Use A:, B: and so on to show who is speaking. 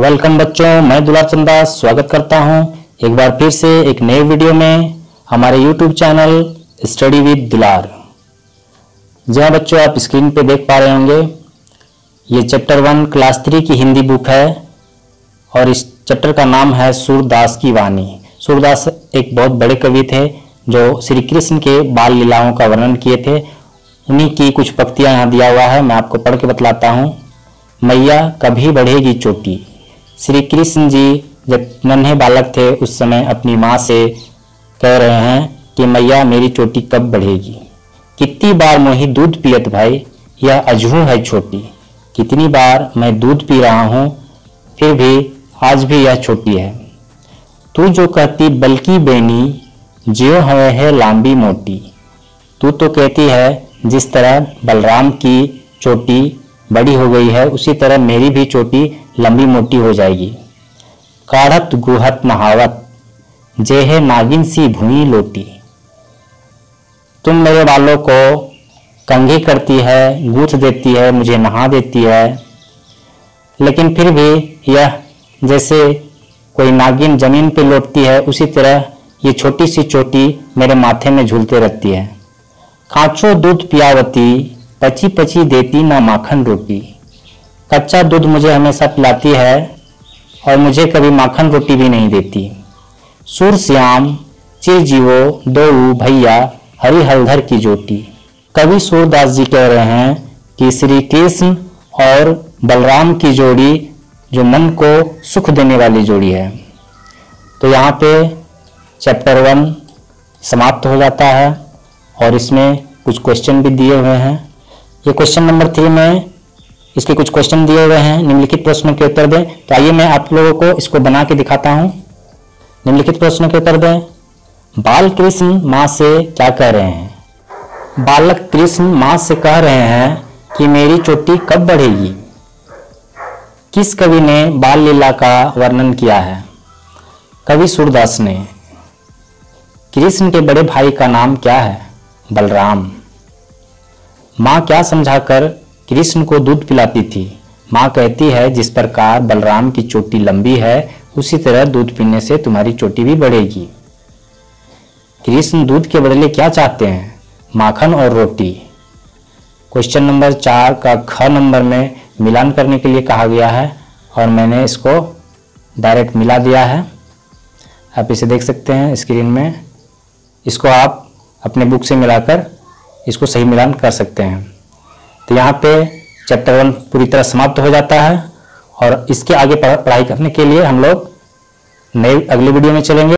A: Welcome बच्चों, मैं दुलार चंदा स्वागत करता हूं एक बार फिर से एक नए वीडियो में हमारे YouTube चैनल स्टडी विद दुलार। जी हाँ बच्चों, आप स्क्रीन पे देख पा रहे होंगे ये चैप्टर 1 क्लास 3 की हिंदी बुक है और इस चैप्टर का नाम है सूरदास की वाणी। सूरदास एक बहुत बड़े कवि थे जो श्री कृष्ण के बाल लीलाओं का वर्णन किए थे। उन्हीं की कुछ पंक्तियां यहाँ दिया हुआ है, मैं आपको पढ़ के बतलाता हूँ। मैया कभी बढ़ेगी चोटी। श्री कृष्ण जी जब नन्हे बालक थे उस समय अपनी माँ से कह रहे हैं कि मैया मेरी चोटी कब बढ़ेगी। कितनी बार मोही दूध पियत भाई, यह अजहू है छोटी। कितनी बार मैं दूध पी रहा हूँ फिर भी आज भी यह छोटी है। तू जो कहती बल्कि बेनी, ज्यों है लांबी मोटी। तू तो कहती है जिस तरह बलराम की चोटी बड़ी हो गई है उसी तरह मेरी भी चोटी लंबी मोटी हो जाएगी। काढ़त गुहत नहावत, जे है नागिन सी भूई लोटी। तुम मेरे बालों को कंघी करती है, गूंथ देती है, मुझे नहा देती है, लेकिन फिर भी यह जैसे कोई नागिन जमीन पे लौटती है उसी तरह ये छोटी सी चोटी मेरे माथे में झूलते रहती है। कांचो दूध पियावती, पची पची देती ना माखन रोटी। कच्चा दूध मुझे हमेशा पिलाती है और मुझे कभी माखन रोटी भी नहीं देती। सूर श्याम चिरजीवो दो भैया, हरि हलधर की जोटी। कवि सूरदास जी कह रहे हैं कि श्री कृष्ण और बलराम की जोड़ी जो मन को सुख देने वाली जोड़ी है। तो यहाँ पे चैप्टर 1 समाप्त हो जाता है और इसमें कुछ क्वेश्चन भी दिए हुए हैं। ये क्वेश्चन नंबर 3 में इसके कुछ क्वेश्चन दिए हुए हैं, निम्नलिखित प्रश्नों के उत्तर दें। तो आइए मैं आप लोगों को इसको बना के दिखाता हूं। निम्नलिखित प्रश्नों के उत्तर दें। बाल कृष्ण माँ से क्या कह रहे हैं? बालक कृष्ण माँ से कह रहे हैं कि मेरी चोटी कब बढ़ेगी। किस कवि ने बाल लीला का वर्णन किया है? कवि सूरदास ने। कृष्ण के बड़े भाई का नाम क्या है? बलराम। माँ क्या समझाकर कृष्ण को दूध पिलाती थी? माँ कहती है जिस प्रकार बलराम की चोटी लंबी है उसी तरह दूध पीने से तुम्हारी चोटी भी बढ़ेगी। कृष्ण दूध के बदले क्या चाहते हैं? माखन और रोटी। क्वेश्चन नंबर 4 का ख नंबर में मिलान करने के लिए कहा गया है और मैंने इसको डायरेक्ट मिला दिया है। आप इसे देख सकते हैं स्क्रीन में। इसको आप अपने बुक से मिलाकर इसको सही मिलान कर सकते हैं। तो यहाँ पे चैप्टर 1 पूरी तरह समाप्त हो जाता है और इसके आगे पढ़ाई करने के लिए हम लोग नए अगले वीडियो में चलेंगे।